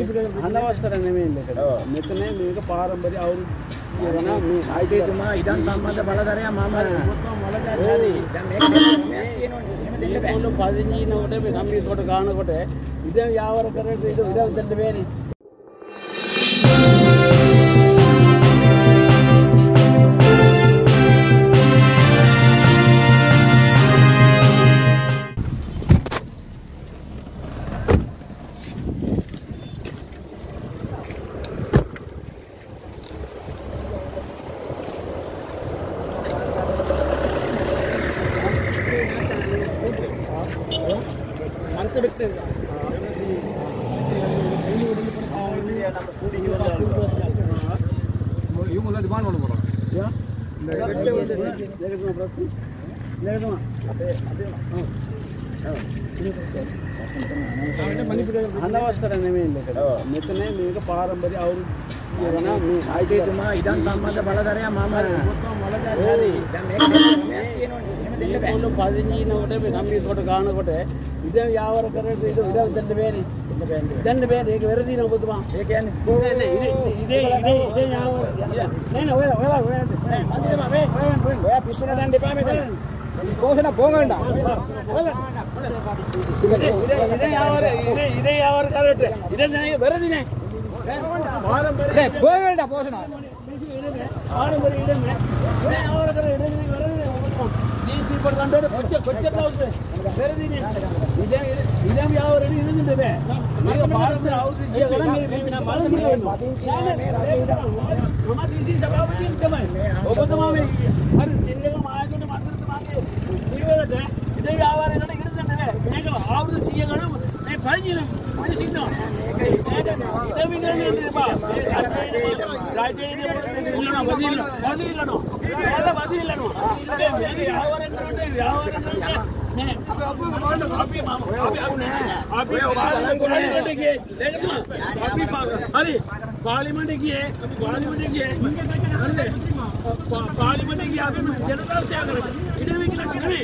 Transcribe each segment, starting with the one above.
අනවසර නෙමෙයි මේක. මෙතන මේක පාරම්පරික අවුරුදු ගණන් මේ ආයිතුමා ඉඩම් සම්බන්ධ බලධරයා මම හරි. දැන් මේක කියනෝනේ. එහෙම දෙන්න බෑ. පදිනීනකොට මේ කම්පියුටර් කොට ගන්නකොට ඉතින් යාවර කරේට ඉතින් ඉතින් දෙන්න බෑනේ. අනවසර නෙමෙයි මේක. මෙතන මේක පාරම්පරික අවුරුදු ගණන් මේ ආයිතුමා ඉඩම් සම්බන්ධ බලධරයා මම හරි. දැන් මේක කියනෝනේ. එහෙම දෙන්න බෑ. පදිනීනකොට මේ කම්පියුටර් කොට ගන්නකොට ඉතින් යාවර කරේට ඉතින් දෙන්න බෑනේ. දෙන්න බෑනේ. ඒක වැරදි නේ ඔබතුමා. ඒ කියන්නේ ඉතින් යාවර නෑ ඔයලා මන්දිදම මේ ඔයා පිස්සුන දැන් දෙපා මෙතන පොසන පොගන්න ඉතින් යාවර කරේට ඉතින් නෑ වැරදි නේ. නේ පොගන්න පොසන පාරම්පරික ඉතින් නෑ. යාවර කරේට ඉතින් වැරදි නේ ඔබතුමා. ජීසි පොඩ ගන්නකොට කොච්චර දවස්ද වැරදි නේ. ඉතින් යාවර ඉතින් බෑ. මේක පාරම්පරික අවුරුදු 100 ගණන් මේ පදිංචි මේ රටේ මම දීසි සභාපතින් තමයි. ඔබතුමා මේ හරි දෙන්නකම ආයතන මන්ත්‍රීතුමාගේ නිවැරදිද? ඉතින් යාවරේකට ඉගෙන ගන්න බෑ. මේක අවුරුදු 100 ගණන් මේ පරිජින මිනිස්සු ඉන්නවා. ඉතින් විගන්නේ බා. රාජ්‍යයේ ඉන්නවා වදිනවා. එයාලා වදිනවා. ඉතින් මේක යාවරේ කරන්නේ නේ. අපි පාර්ලිමේන්තුවේ ගියේ අපි ජනතා සේවය කරා. ඉතින් මේක නෙමෙයි.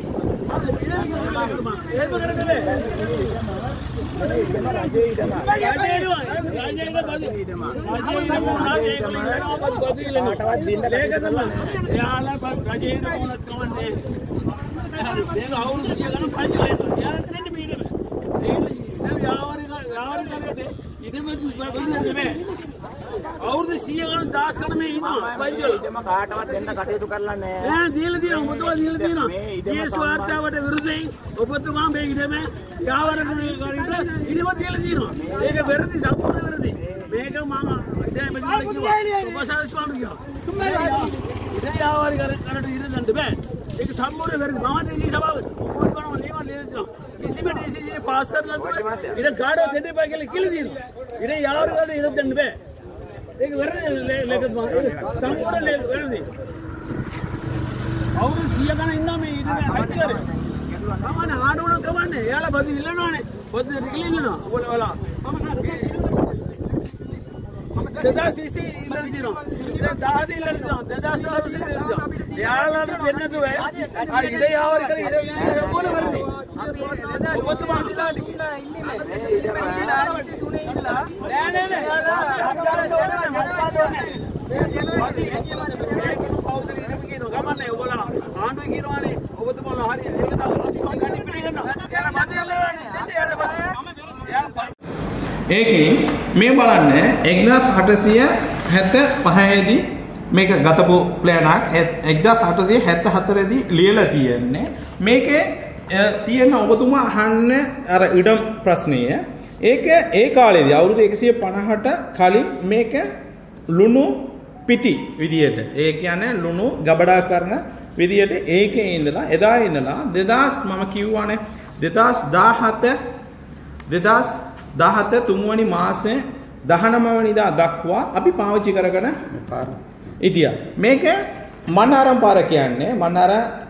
අවුරුදු 100 ගණන් දාස් ගණන් මේ ඉන්නවා බයිජල ඉතම කාටවත් දෙන්න කටයුතු කරලා නැහැ ඈ දීලා තියෙනවා ඔබතුමා දීලා තියෙනවා මේ ස්වාර්ථාවට විරුද්ධයෙන් ඔබතුමා මේ ඉඩම යාවරට කරිට ඉඩම දීලා තියෙනවා ඒක වැරදි සම්පූර්ණ වැරදි මේක මම දැන් මෙතන කිව්වා ඔබසාර ස්වාමීන් කිව්වා ඉතින් යාවරි කරට ඉඩ දෙන්න බෑ ඒක සම්පූර්ණ වැරදි මම දේශී සභාව පොත් කරනවා ලියලා තියෙනවා කිසිම ඩිසිෂන් පාස් කරලා ඉඩ ගාඩෝ දෙන්න බෑ කියලා තියෙනවා ඉතින් යාවරි කරට ඉඩ දෙන්න බෑ ඒක වැරදි ලේකතුමා සම්පූර්ණ වැරදි අවුරුදු 100 ගණන් ඉන්නා මේ ඉතින් හයිට් කරේ කමන්නේ ආඩුවන කමන්නේ එයාලා බදි ඉල්ලනවානේ බදි ඉල්ලනවා ඔයාලා දෙදා සීසි ඉල්ලන දිනවා දෙදා ඉල්ලන දිනවා දෙදා සාවසි ඉල්ලනවා එයාලාට දෙන්න දුවේ ආ ඉඩ යාවරි කරේ ඉඩ මොන වැරදි ඔබතුමා අදිදාට ඉන්නා ඉන්නේ ඒකේ මේ බලන්න 1875 දී මේක ගතපු ප්ලෑනක් 1874 දී ලියලා තියෙන්නේ මේකේ තියෙන ඔබතුමා අහන්න අර ඉඩම් ප්‍රශ්නය ඒක ඒ කාලේදී අවුරුදු 150ට කලින් මේක ලුණු පිටි විදියට ඒ කියන්නේ ලුණු ගබඩා කරන විදියට ඒකේ ඉඳලා එදා ඉඳලා 2000 මම කිව්වානේ 2017 තුන්වෙනි මාසේ 19 වෙනිදා දක්වා අපි පාවිච්චි කරගෙන හිටියා. මේක මන්නාරම් පාර කියන්නේ මන්නාර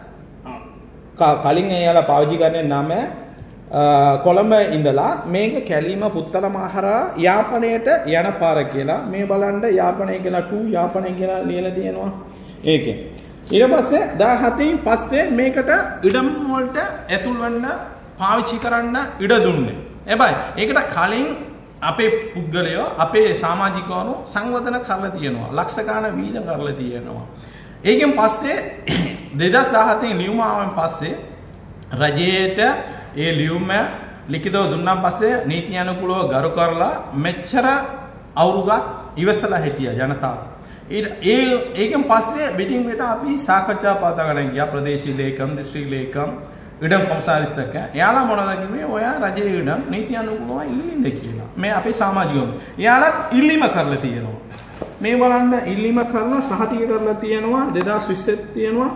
කලින් එයාලා පාවිච්චි කරන්නේ නම කොළඹ ඉඳලා මේක කැලීම පුත්තල මහරා යාපනයට යන පාර කියලා මේ බලන්න යාපනය කියලා 2 යාපනය කියලා ලියලා තියෙනවා ඒකේ ඊට පස්සේ 17න් පස්සේ මේකට ඉඩම් වලට ඇතුල් වෙන්න පාවිච්චි කරන්න ඉඩ දුන්නේ හැබැයි ඒකට කලින් අපේ පුද්ගලයෝ අපේ සමාජිකවරු සංවර්ධන කරලා තියෙනවා. ලක්ෂ ගාණක් වීදම් කරලා තියෙනවා. ඒකෙන් පස්සේ 2017 ලියුම ආවෙන් පස්සේ රජයට ඒ ලියුම ලිඛිතව දුන්නාන් පස්සේ නීති අනුකූලව ගරු කරලා මෙච්චර අවුරුද්දක් ඉවසලා හිටියා ජනතාව. ඒකෙන් පස්සේ පිටින් පිට අපි සාකච්ඡා පවත්වාගෙන ගියා ප්‍රදේශීය ලේකම්, දිස්ත්‍රික් ලේකම්, ඉඩම් කොමසාරිස් එක්ක. එයාලා මොනවද කිව්වේ? ඔයා රජයේ ඉඩම් නීති අනුකූලව ඉල්ලින්න කියලා. මේ අපේ සමාජිකයෝ. එයාලා ඉල්ලීම කරලා තියෙනවා. මේ බලන්න ඉල්ලීම කරලා සහතික කරලා තියෙනවා 2020 තියෙනවා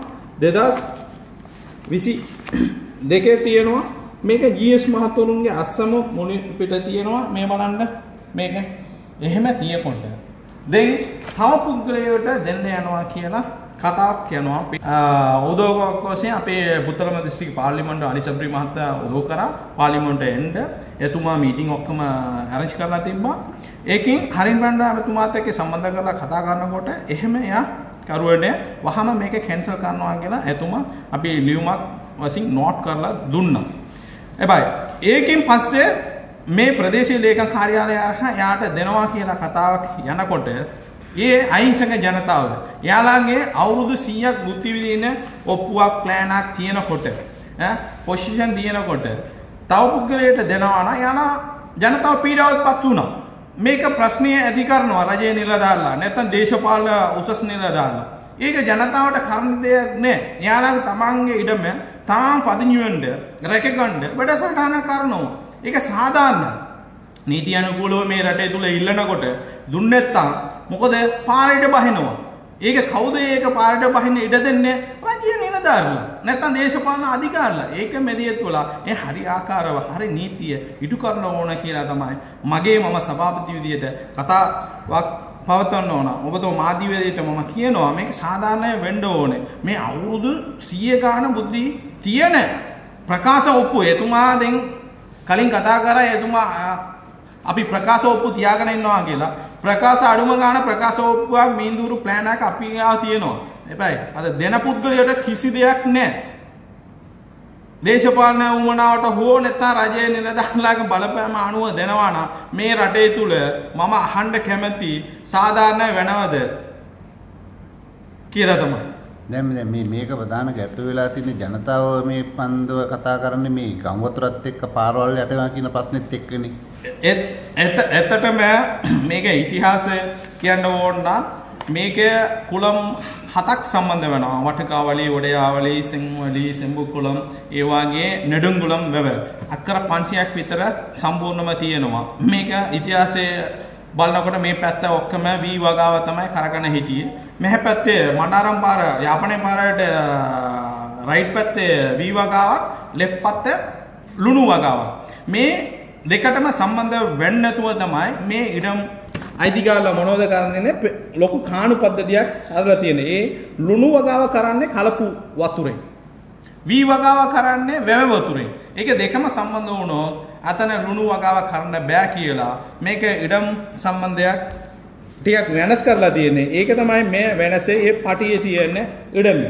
2022 තියෙනවා. මේක GS මහතුරුන්ගේ අස්සම මොණි පිට තියෙනවා. මේ බලන්න මේක එහෙම තියකොට දැන් තව පුද්ගලයෙකුට දෙන්න යනවා කියලා කතාවක් කියනවා. උදව්වක් වශයෙන් අපේ පුත්තලම දිස්ත්‍රික් පාර්ලිමේන්තු අලිසබ්‍රි මහත්තයා උදව් කරා පාර්ලිමේන්තුවට එන්න. එතුමා මීටින් ඔක්කොම arrange කරලා තිබ්බා. ඒකෙන් හරින් බණ්ඩාර එතුමාත් එක්ක සම්බන්ධ කරලා කතා කරනකොට එහෙම එයා කරුවනේ වහම මේක කැන්සල් කරනවා කියලා එතුමා අපි ලියුමක් වශයෙන් නෝට් කරලා දුන්නා. එබැයි ඒකෙන් පස්සේ මේ ප්‍රදේශීය ලේකම් කාර්යාලය යාට දෙනවා කියලා කතාවක් යනකොට ඒ අහිංසක ජනතාව යාළාගේ අවුරුදු 100ක් මුක්ති විදින ඔප්පුවක් ප්ලෑනක් තියෙනකොට පොසිෂන් තියෙනකොට තව පුද්ගලයට දෙනවා නම් යාළා ජනතාව පීඩාවටපත් වුණා. මේක ප්‍රශ්නය ඇති කරනවා රජයේ නිලධාරීලා නැත්නම් දේශපාලන උසස් නිලධාරීලා. ඒක ජනතාවට කරන්න දෙයක් නෑ. යාළාගේ තමන්ගේ ඉඩම තාම පදිංචි වෙන්න රැකගන්න වැඩසටහන කරනවා. ඒක සාධාරණයි. නීති අනුකූලව මේ රටේ තුල ඉල්ලනකොට දුන්නේ නැත්තම් මොකද පාරේට බහිනවා. ඒක කවුද ඒක පාරේට බහින්න ඉඩ දෙන්නේ? රජයේ නිලධාරීලා. නැත්තම් දේශපාලන අධිකාරීලා. ඒක මෙදියත් වල ඒ හරි ආකාරව හරි නීතිය ඉටු කරන්න ඕන කියලා තමයි මම සභාපති විදියට කතාවක් පවත්වන්න ඕන. ඔබතුමා මාධ්‍යවේදීට මම කියනවා මේක සාධාරණයි වෙන්න ඕනේ. මේ අවුරුදු 100 ගාන බුද්ධි තියෙන ප්‍රකාශ ඔප්පු එතුමා දැන් කලින් කතා කරා එතුමා අපි ප්‍රකාශ ඔප්පු තියාගෙන ඉන්නවා කියලා. ප්‍රකාශ අඩුම ගාන ප්‍රකාශ ඔප්පුවක් මීන්දුරු ප්ලෑන් එකක් අපි ගාව තියෙනවා. එපැයි අද දෙන පුද්ගලයාට කිසි දෙයක් නැහැ. දේශපාලන උමනාවට හෝ නැත්නම් රජයේ නිලධාරීලාගේ බලපෑම අනුව දෙනවා නම් මේ රටේ තුල මම අහන්න කැමති සාධාරණ වෙනවද කියලා තමයි. දැන් මේක ප්‍රධාන ගැටලුව වෙලා තියෙන ජනතාව මේ පන්දව කතා කරන්නේ මේ ගම් වතුරත් එක්ක පාරවල් යටවා කියන ප්‍රශ්නෙත් එක්කනේ. ඇත්තටම මේක ඉතිහාසය කියන්න ඕන නම් මේක කුලම් 7ක් සම්බන්ධ වෙනවා. වටකාවලි, ඔඩයාවලි, සෙන්වලි, සෙම්බුකුලම්, ඒ වගේ නෙඩුංගුලම් වැව. අක්කර 500ක් විතර සම්පූර්ණම තියෙනවා. මේක ඉතිහාසයේ බලනකොට මේ පැත්ත ඔක්කොම වී වගාව තමයි කරගෙන හිටියේ. මෙහා පැත්තේ මඩාරම් පාර යාපනයේ පාරට රයිට් පැත්තේ වී වගාවක්, ලෙෆ්ට් පැත්තේ ලුණු වගාවක්. මේ දෙකටම සම්බන්ධ වෙන්නේ නැතුව තමයි මේ ඉඩම් අයිතිකාරලා මොනවද කරන්නේ ලොකු කාණු පද්ධතියක් හදලා තියෙන්නේ. ඒ ලුණු වගාව කරන්නේ කලපු වතුරෙන්. වී වගාව කරන්නේ වැව වතුරෙන්. ඒක දෙකම සම්බන්ධ වුණොත් අතන ලුණු වගාව කරන්න බෑ කියලා මේක ඉඩම් සම්බන්ධයක් ටිකක් වෙනස් කරලා තියෙන්නේ. ඒක තමයි මේ වෙනසේ ඒ පටියේ තියෙන ඉඩම.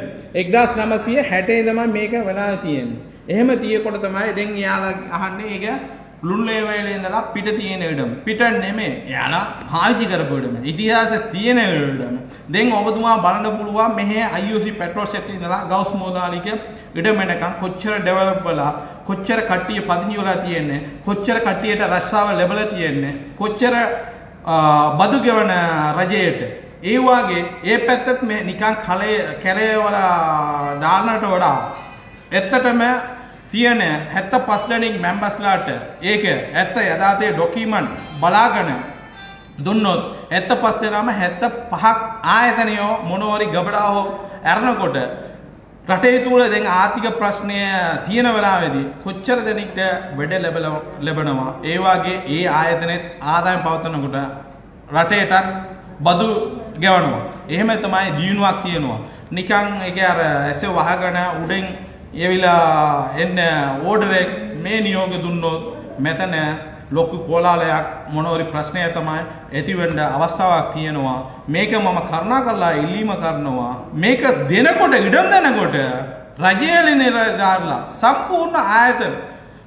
1960 තමයි මේක වෙලා තියෙන්නේ. එහෙම තියෙකොට තමයි දැන් යාලා අහන්නේ ඒක ලුණු ලේවැලේ ඉඳලා පිට තියෙන ඉඩම. පිට නෙමෙයි. යාලා පාවිච්චි කරපු ඉඩම. ඉතිහාසයේ තියෙන ඉඩම. දැන් ඔබතුමා බලන්න පුළුවන් මෙහි IOC පෙට්‍රෝල් සෙට් ඉඳලා ගවුස් මොදාලික ඉඩම එනකන් කොච්චර ඩෙවලොප් වෙලා කොච්චර කට්ටිය පදිංචි වෙලා තියෙන්නේ. කොච්චර කට්ටියට රස්සාව ලැබලා තියෙන්නේ. කොච්චර බදු ගෙවන රජයට. ඒ වාගේ ඒ පැත්තත් මේ නිකන් කැලේ වල දාන්නට වඩා ඇත්තටම තියෙන 75 දෙනෙක් මෙම්බර්ස්ලාට ඒක ඇත්ත යථාර්ථයේ ඩොකියුමන්ට් බලාගෙන දුන්නොත් 75 දෙනාම 75ක් ආයතනයෝ මොනෝරි ගබඩාව අරනකොට රටේ තුල දැන් ආර්ථික ප්‍රශ්නය තියෙන වෙලාවේදී කොච්චර දෙනෙක්ට වැඩ ලැබෙනවා ඒ වාගේ ඒ ආයතනෙත් ආදායම් පවත්වනකොට රටේට බදු ගෙවනවා. එහෙම තමයි දිනුවක් තියෙනවා. නිකන් ඒක අර ඇසේ වහගෙන උඩින් එවිලා එන්න ඕඩර් එක මේ නියෝග දුන්නොත් මෙතන ලොකු කොලාලයක් මොනෝරි ප්‍රශ්නය තමයි ඇති වෙන්න අවස්ථාවක් තියෙනවා. මේක මම කරුණා කරලා ඉල්ලීම කරනවා. මේක දෙනකොට ඉඩම් දෙනකොට රජයේ නිලධාරීලා සම්පූර්ණ ආයතන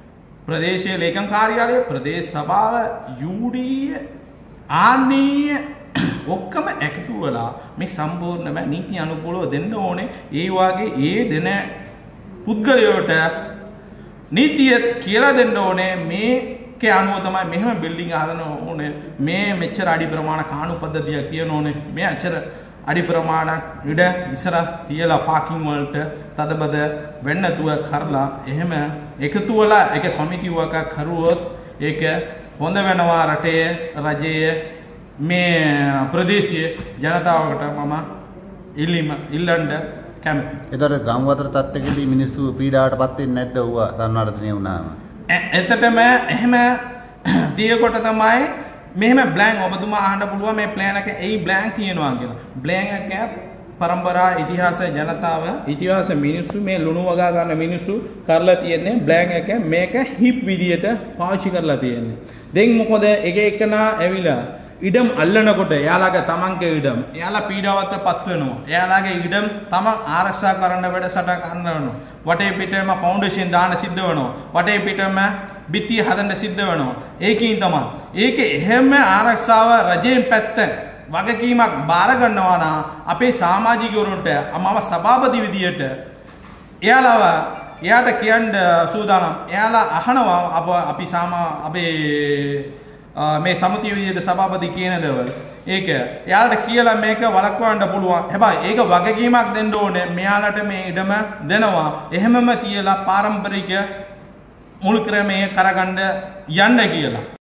ප්‍රදේශීය ලේකම් කාර්යාලය, ප්‍රදේශ සභාව, යුඩීය, ආණ්ඩීය ඔක්කොම එකතු වෙලා මේ සම්පූර්ණම නීති අනුකූලව දෙන්න ඕනේ. ඒ වාගේ ඒ දෙන පුද්ගලයාට නීතිය කියලා දෙන්න ඕනේ. මේකේ අනුව තමයි මෙහෙම බිල්ඩින් හදන්න ඕනේ. මේ මෙච්චර අඩි ප්‍රමාණ කාණු පද්ධතියක් තියෙන ඕනේ. මේ අච්චර අඩි ප්‍රමාණයක් ඉඩ ඉස්සර තියලා පාකින් වලට තදබද වෙන්න නැතුව කරලා එහෙම එකතු වෙලා එක කමිටියක් කරුවොත් ඒක හොඳ වෙනවා රටේ රජයේ මේ ප්‍රදේශීය ජනතාවකට මම ඉල්ලන්න කැමතියි. ඒතර ගම් වතර තත්ත්වකදී මිනිස්සු පීඩාවටපත් වෙන්නේ නැද්ද ඌවා සංවර්ධනය වුණාම? එතටම එහෙම දියකොට තමයි මෙහෙම බ්ලැන්ක් ඔබතුමා අහන්න පුළුවන් මේ ප්ලෑන් එක ඒ බ්ලැන්ක් තියෙනවා කියලා. බ්ලැන්ක් එක පරම්පරා ඉතිහාස ජනතාව ඉතිහාස මිනිස්සු මේ ලුණු වගා ගන්න මිනිස්සු කරලා තියෙන්නේ බ්ලැන්ක් එක මේක හිප් විදියට පාවිච්චි කරලා තියෙන්නේ. දැන් මොකද එක එකනා ඇවිලා ඉඩම් අල්ලනකොට එයාලගේ තමන්ගේ ඉඩම් එයාලා පීඩාවටපත් වෙනවා. එයාලගේ ඉඩම් තමන් ආරක්ෂා කරන්න වැඩසටහන කරනවා. වටේ පිටේම ෆවුන්ඩේෂන් දාන්න සිද්ධ වෙනවා. වටේ පිටේම බිත්තිය හදන්න සිද්ධ වෙනවා. ඒකෙන් තමයි. ඒක එහෙම ආරක්ෂාව රජයෙන් පැත්තෙන් වගකීමක් බාර ගන්නවා නම් අපේ සමාජිකවරුන්ට මම සභාපති විදියට එයාට කියන්න සූදානම්. එයාලා අහනවා අපි අපේ මේ සමිතිය විදියට සභාපති කියන දේවල්. ඒක එයාලට කියලා මේක වළක්වන්න පුළුවන්. හැබැයි ඒක වගකීමක් දෙන්න ඕනේ. මෙයාලට මේ ඉඩම දෙනවා. එහෙමම තියලා පාරම්පරික මුල් ක්‍රමයේ කරගන්න යන්න කියලා.